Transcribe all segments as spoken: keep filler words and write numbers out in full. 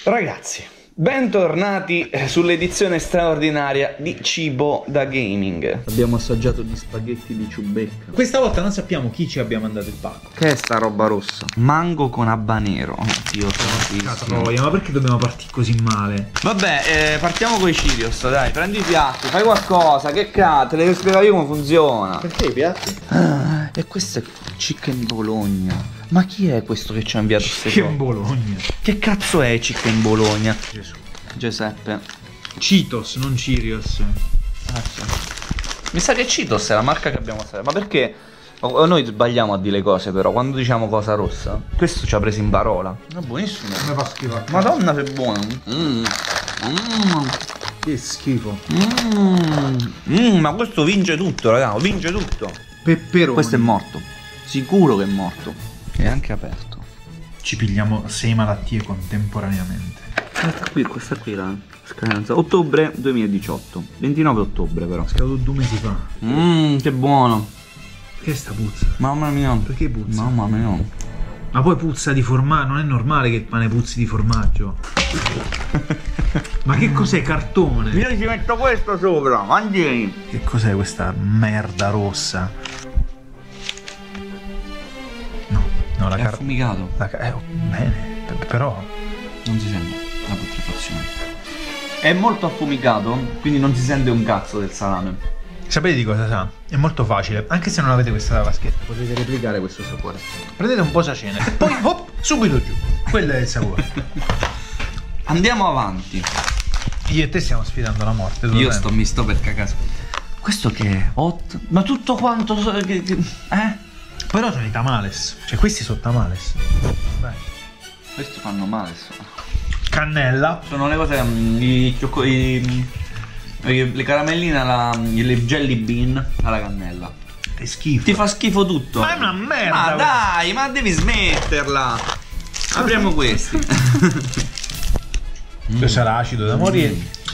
Ragazzi, bentornati sull'edizione straordinaria di Cibo da Gaming. Abbiamo assaggiato gli spaghetti di ciubecca. Questa volta non sappiamo chi ci abbia mandato il pacco. Che è sta roba rossa? Mango con habanero. Io sono ma perché dobbiamo partire così male? Vabbè, eh, partiamo con i Cheerios, dai, prendi i piatti, fai qualcosa, che cazzo, te devo spiegare io come funziona. Perché i piatti? Ah, e questo è Chicken Bologna. Ma chi è questo che ci ha inviato queste cose? Chicken Bologna. Che cazzo è Chicken Bologna? Gesù. Giuseppe. Cheetos, non Cheerios. Ah, sì. Mi sa che Cheetos è la marca che abbiamo usato. Ma perché noi sbagliamo a dire le cose, però quando diciamo cosa rossa? Questo ci ha preso in parola. È buonissimo. Come fa schifo? Madonna, che buono. Mm. Mm. Che schifo. Mm. Mm, ma questo vince tutto, ragazzi. Vince tutto. Peperoni. Questo è morto. Sicuro che è morto. È anche aperto. Ci pigliamo sei malattie contemporaneamente. Questa qui, questa qui la scadenza. Ottobre duemiladiciotto. ventinove ottobre però. Scaduto due mesi fa. Mmm, che buono. Che sta puzza? Mamma mia. Perché puzza? Mamma mia. Ma poi puzza di formaggio. Non è normale che il pane puzzi di formaggio. Ma che cos'è? Cartone? Io ci metto questo sopra. Mangi. Che cos'è questa merda rossa? No, la è car- affumicato. La car- eh, oh, bene, P- però non si sente la putrefazione. È molto affumicato, quindi non si sente un cazzo del salame. Sapete di cosa sa? È molto facile, anche se non avete questa vaschetta potete replicare questo sapore. Prendete un po' sacene e poi hop, subito giù. Quello è il sapore. Andiamo avanti. Io e te stiamo sfidando la morte. Io sto, mi sto per cagare. Questo che è? Hot? Ma tutto quanto che, che, eh? Però sono i tamales. Cioè questi sono tamales. Beh. Questi fanno male. Cannella. Sono le cose, i, i, i, le caramelline alla, le jelly bean alla cannella. Che schifo. Ti fa schifo tutto. Ma è una merda. Ma dai, ma devi smetterla. Apriamo questi. Questo sarà acido da morire.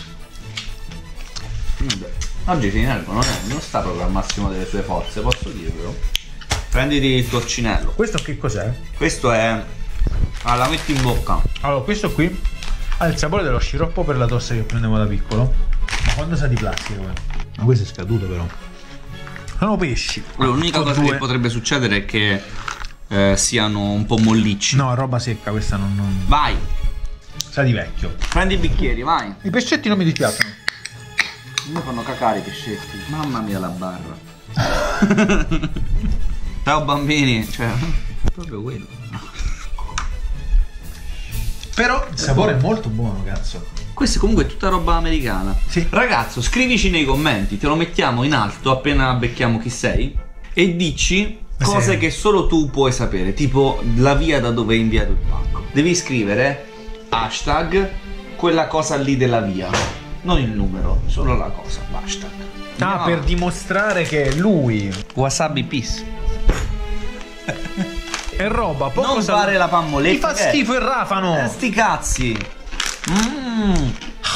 Mm. Oggi Finervo non, non sta proprio al massimo delle sue forze, posso dirvelo. Prenditi il torcinello. Questo che cos'è? Questo è... Ah, la metti in bocca. Allora, questo qui ha il sapore dello sciroppo per la tosse che prendevo da piccolo. Ma quando sa di plastica? Ma questo è scaduto però. Sono pesci. L'unica cosa due. che potrebbe succedere è che eh, siano un po' mollicci. No, roba secca, questa non, non... Vai. Sa di vecchio. Prendi i bicchieri, vai. I pescetti non mi dispiacciono. Mi fanno cacare i pescetti. Mamma mia la barra. Ciao bambini. Cioè, è proprio quello. Però il sapore è molto buono, cazzo. Questa è comunque tutta roba americana. Sì. Ragazzo, scrivici nei commenti, te lo mettiamo in alto appena becchiamo chi sei. E dici cose sì. che solo tu puoi sapere. Tipo la via da dove hai inviato il pacco. Devi scrivere hashtag quella cosa lì della via. Non il numero, solo la cosa. Hashtag. Ah, per dimostrare che è lui. Wasabi peace. È roba poco Non sal- fare la pammoletta. Mi fa che è? schifo il rafano. Eh, sti cazzi. Mm.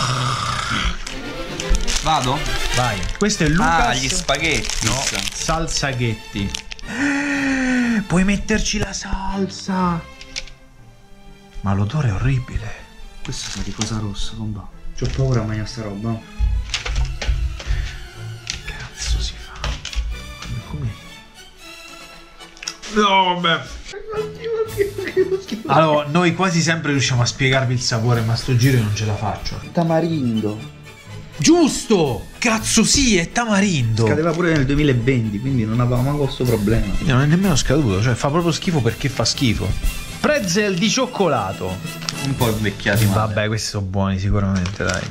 Vado? Vai. Questo è Lucas. Ah, gli spaghetti. No, salsaghetti. Puoi metterci la salsa. Ma l'odore è orribile. Questo sa di cosa rossa, comba. C'ho paura a mangiare sta roba. Che cazzo si fa? Come? No, vabbè. Allora, noi quasi sempre riusciamo a spiegarvi il sapore, ma sto giro io non ce la faccio. Tamarindo. Giusto! Cazzo sì, è tamarindo. Scadeva pure nel duemilaventi, quindi non avevamo mai questo problema. Quindi non è nemmeno scaduto, cioè fa proprio schifo perché fa schifo. Pretzel di cioccolato. Un po' invecchiati male. Vabbè, questi sono buoni sicuramente, dai.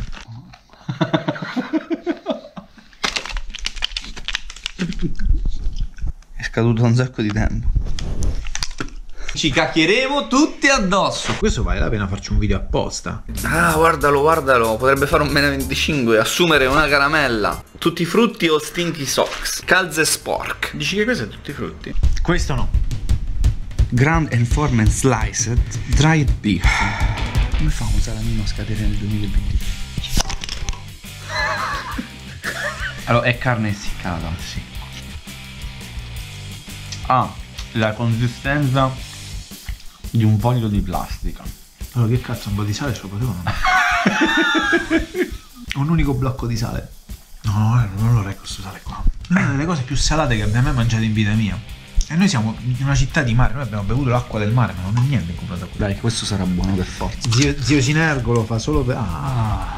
È scaduto un sacco di tempo. Ci cacchieremo tutti addosso. Questo vale la pena farci un video apposta. Ah, guardalo, guardalo. Potrebbe fare un meno venticinque. Assumere una caramella. Tutti frutti o stinky socks. Calze spork. Dici che questo è tutti frutti? Questo no. Ground and form and sliced dried beef. Come fa un salamino a scadere nel duemilaventi? Allora, è carne essiccata. Sì. Ha la consistenza di un foglio di plastica. Allora che cazzo, un po' di sale ce lo potevano? Un unico blocco di sale. No, no, non lo reggo sto sale qua. È una delle cose più salate che abbia mai mangiato in vita mia. E noi siamo in una città di mare, noi abbiamo bevuto l'acqua del mare, ma non è niente in confronto a quello. Dai, questo sarà buono per forza. Zio, zio Sinergo lo fa solo per... Ah.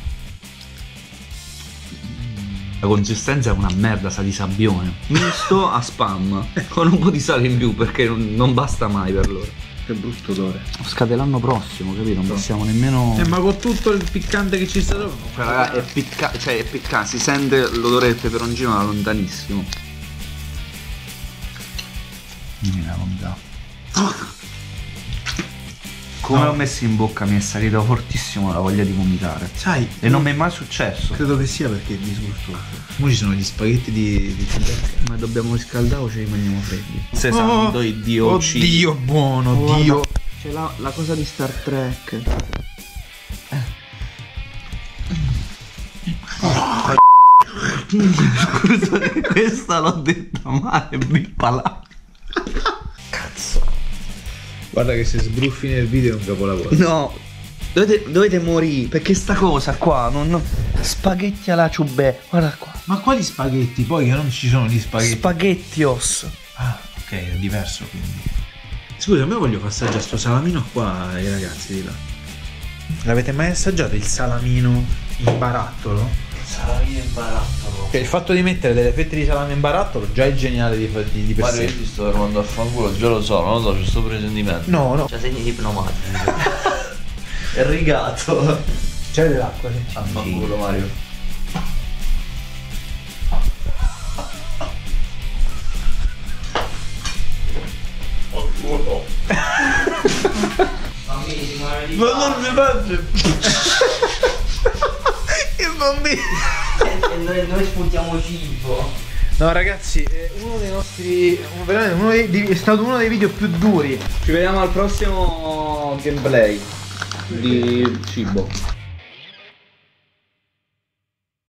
La consistenza è una merda, sa di sabbione. Misto a spam, con un po' di sale in più perché non, non basta mai per loro. Che brutto odore. Scade l'anno prossimo, capito? Non possiamo nemmeno... Eh, ma con tutto il piccante che ci sta sopra. Cioè, raga, è piccante, cioè è piccante, si sente l'odore del peperoncino da lontanissimo. Dimmi la volontà. Come No. l'ho messo in bocca mi è salita fortissimo la voglia di vomitare. Sai, E non mi è mai successo. credo che sia perché è disgustoso. Ora ci sono gli spaghetti di, di Ma dobbiamo riscaldare o ci rimaniamo freddi? Se Oh, santo Dio uccide. Dio buono, Guarda, Dio. c'è la, la cosa di Star Trek. Scusa, questa l'ho detta male, bippa là. Cazzo. Guarda che se sbruffi nel video è un capolavoro. No, dovete, dovete morire, perché sta cosa qua, non, non- spaghetti alla ciubè, guarda qua. Ma quali spaghetti? Poi che non ci sono gli spaghetti. Spaghettios. Ah, ok, è diverso quindi. Scusa, a me voglio far assaggiare sto salamino qua ai ragazzi di là. L'avete mai assaggiato il salamino in barattolo? Salamino in barattolo. Cioè, il fatto di mettere delle fette di salame in barattolo già è geniale di, di, di per Mario, sé. io ti sto fermando a fanculo, già lo so, non lo so, c'è sto presentimento. No, no. C'ha segni di pneumatico. È rigato. C'è dell'acqua, sì. A fanculo, Mario. Ma non mi mangio. Il bambino. E noi, noi spuntiamo cibo. No ragazzi, è uno dei nostri. Veramente uno dei, di- è stato uno dei video più duri. Ci vediamo al prossimo gameplay di cibo.